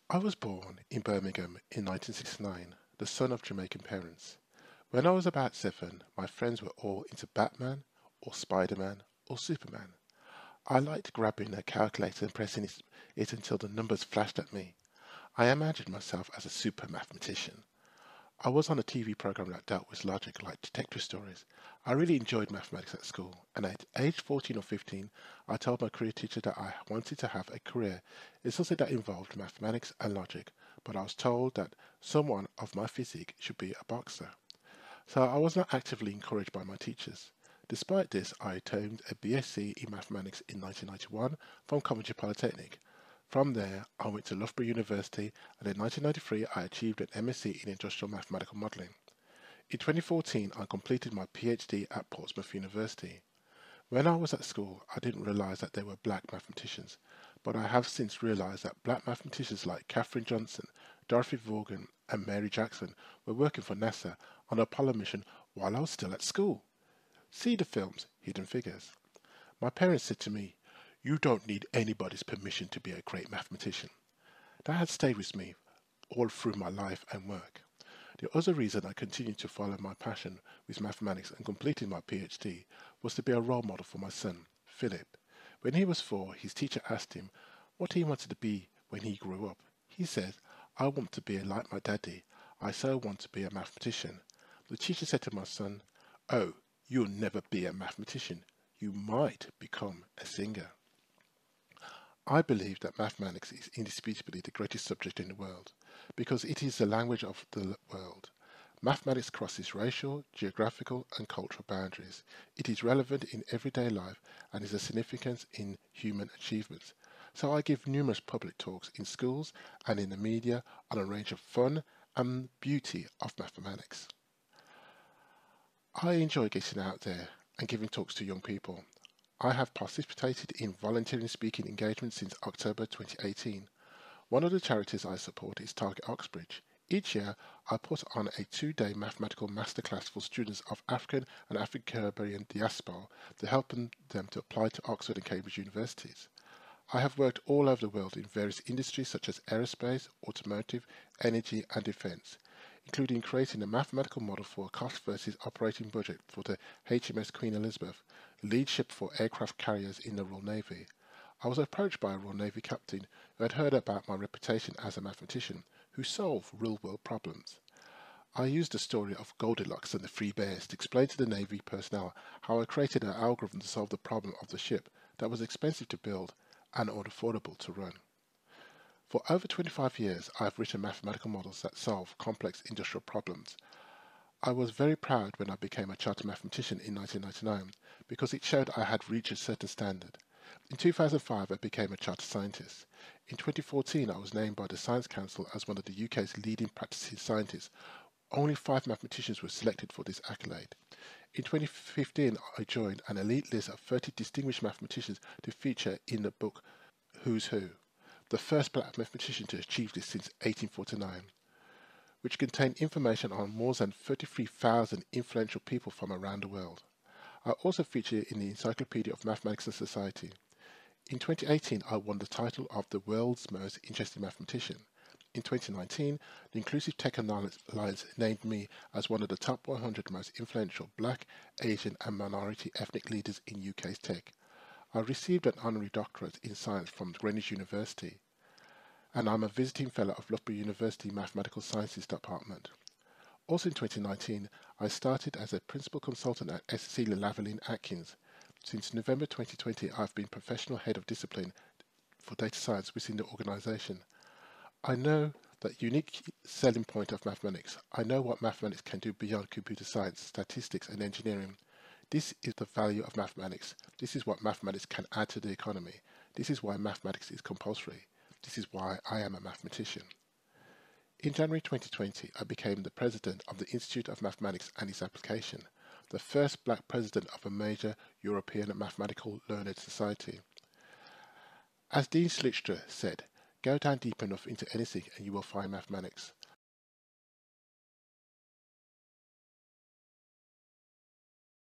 I was born in Birmingham in 1969, the son of Jamaican parents. When I was about 7, my friends were all into Batman, or Spider-Man, or Superman. I liked grabbing a calculator and pressing it until the numbers flashed at me. I imagined myself as a super mathematician. I was on a TV program that dealt with logic like detective stories. I really enjoyed mathematics at school, and at age 14 or 15, I told my career teacher that I wanted to have a career in something that involved mathematics and logic, but I was told that someone of my physique should be a boxer. So I was not actively encouraged by my teachers. Despite this, I attained a BSc in mathematics in 1991 from Coventry Polytechnic. From there, I went to Loughborough University, and in 1993 I achieved an MSc in Industrial Mathematical Modelling. In 2014, I completed my PhD at Portsmouth University. When I was at school, I didn't realise that there were black mathematicians, but I have since realised that black mathematicians like Katherine Johnson, Dorothy Vaughan, and Mary Jackson were working for NASA on the Apollo mission while I was still at school. See the films Hidden Figures. My parents said to me, "You don't need anybody's permission to be a great mathematician." That has stayed with me all through my life and work. The other reason I continued to follow my passion with mathematics and completed my PhD was to be a role model for my son, Philip. When he was 4, his teacher asked him what he wanted to be when he grew up. He said, "I want to be like my daddy. I so want to be a mathematician." The teacher said to my son, "Oh, you'll never be a mathematician. You might become a singer." I believe that mathematics is indisputably the greatest subject in the world because it is the language of the world. Mathematics crosses racial, geographical, and cultural boundaries. It is relevant in everyday life and is a significance in human achievements. So I give numerous public talks in schools and in the media on a range of fun and beauty of mathematics. I enjoy getting out there and giving talks to young people. I have participated in volunteering speaking engagements since October 2018. One of the charities I support is Target Oxbridge. Each year, I put on a 2-day mathematical masterclass for students of African and Afro-Caribbean diaspora to help them to apply to Oxford and Cambridge universities. I have worked all over the world in various industries such as aerospace, automotive, energy and defence, including creating a mathematical model for a cost versus operating budget for the HMS Queen Elizabeth, lead ship for aircraft carriers in the Royal Navy. I was approached by a Royal Navy captain who had heard about my reputation as a mathematician who solved real-world problems. I used the story of Goldilocks and the Three Bears to explain to the Navy personnel how I created an algorithm to solve the problem of the ship that was expensive to build and unaffordable to run. For over 25 years, I have written mathematical models that solve complex industrial problems. I was very proud when I became a chartered mathematician in 1999 because it showed I had reached a certain standard. In 2005, I became a chartered scientist. In 2014, I was named by the Science Council as one of the UK's leading practicing scientists. Only 5 mathematicians were selected for this accolade. In 2015, I joined an elite list of 30 distinguished mathematicians to feature in the book Who's Who, the first black mathematician to achieve this since 1849, which contained information on more than 33,000 influential people from around the world. I also feature in the Encyclopedia of Mathematics and Society. In 2018, I won the title of the world's most interesting mathematician. In 2019, the Inclusive Tech Alliance named me as one of the top 100 most influential Black, Asian and minority ethnic leaders in UK's tech. I received an honorary doctorate in science from Greenwich University, and I'm a visiting fellow of Loughborough University Mathematical Sciences Department. Also in 2019, I started as a principal consultant at SC Lavalin Atkins. Since November 2020, I've been professional head of discipline for data science within the organization. I know that unique selling point of mathematics. I know what mathematics can do beyond computer science, statistics and engineering. This is the value of mathematics. This is what mathematics can add to the economy. This is why mathematics is compulsory. This is why I am a mathematician. In January 2020, I became the president of the Institute of Mathematics and its Application, the first black president of a major European mathematical learned society. As Dean Schlichter said, "Go down deep enough into anything and you will find mathematics."